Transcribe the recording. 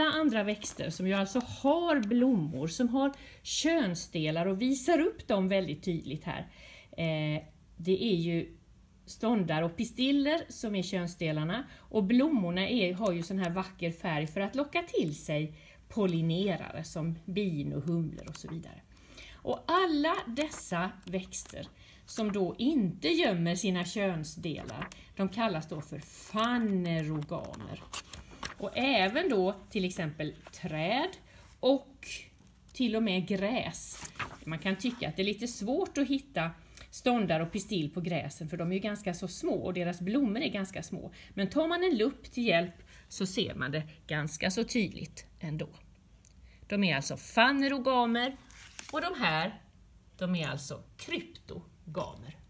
alla andra växter som ju alltså har blommor, som har könsdelar och visar upp dem väldigt tydligt här. Det är ju ståndar och pistiller som är könsdelarna, och blommorna har ju sån här vacker färg för att locka till sig pollinerare som bin och humlor och så vidare. Och alla dessa växter som då inte gömmer sina könsdelar, de kallas då för fanerogamer. Och även då till exempel träd och till och med gräs. Man kan tycka att det är lite svårt att hitta ståndar och pistill på gräsen, för de är ju ganska så små och deras blommor är ganska små. Men tar man en lupp till hjälp så ser man det ganska så tydligt ändå. De är alltså fanerogamer, och de här, de är alltså kryptogamer.